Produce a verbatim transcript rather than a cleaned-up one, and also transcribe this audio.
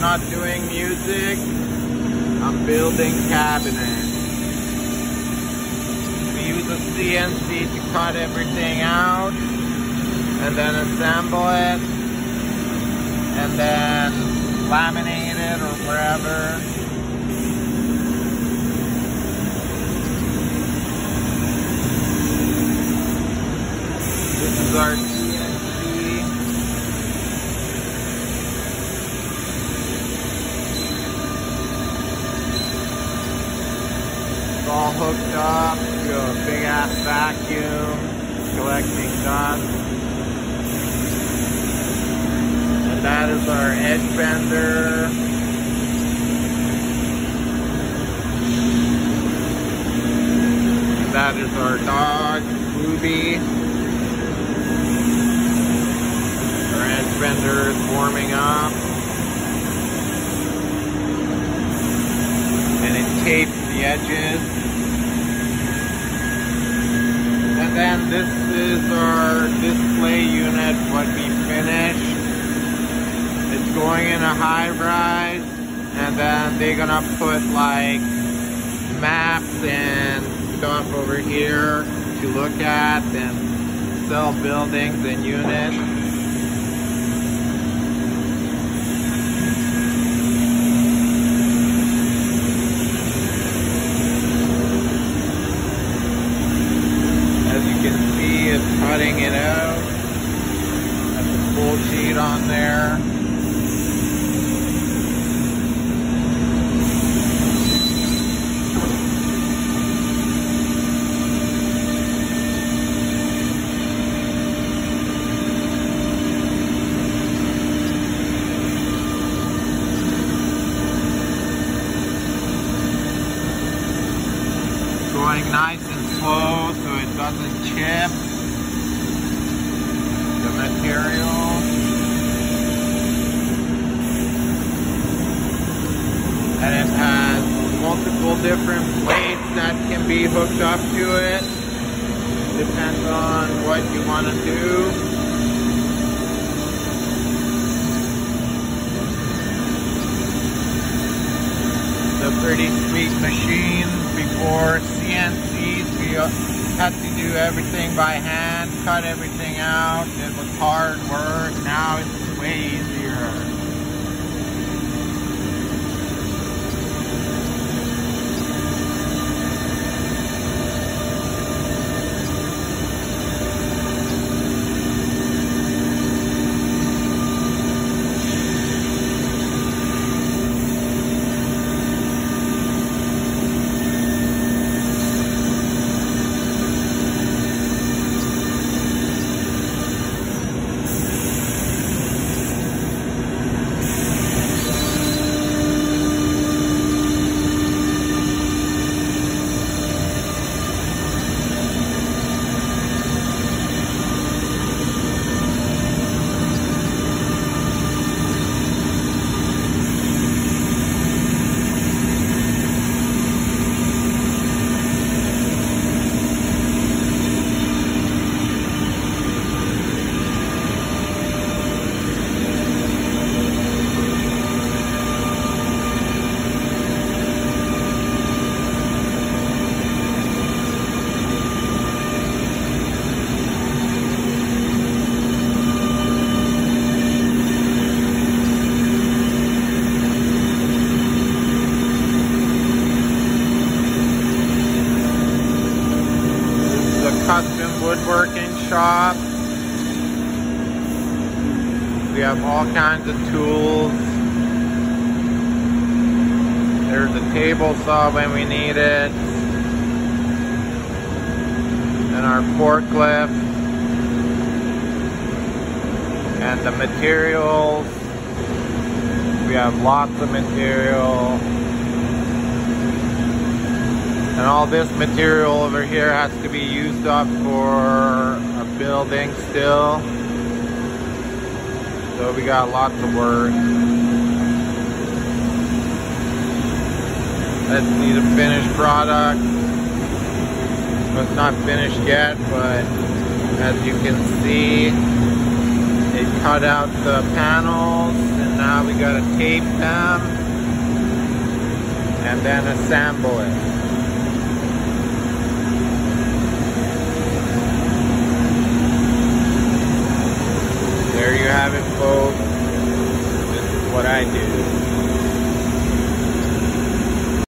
not doing music. I'm building cabinets. We use a C N C to cut everything out and then assemble it and then laminate it or wherever. This is our C N C. It's all hooked up to a big ass vacuum collecting dust. And that is our edge bender. And that is our dog, Ruby. Our edge bender is warming up. And it tapes the edges. And then this is our display unit, what we finished. It's going in a high rise, and then they're gonna put like maps and stuff over here to look at and sell buildings and units. Cutting it out. That's a full sheet on there. Going nice and slow so it doesn't chip. Material. And it has multiple different plates that can be hooked up to it. Depends on what you want to do. It's a pretty sweet machine. Before C N Cs, we had to do everything by hand, cut everything out. It was hard work. Now it's way easier. Custom woodworking shop. We have all kinds of tools. There's a table saw when we need it. And our forklift. And the materials. We have lots of material. And all this material over here has to be used up for a building still. So we got lots of work. Let's see the finished product. Well, it's not finished yet, but as you can see, they cut out the panels and now we gotta tape them and then assemble it. There you have it, folks. This is what I do.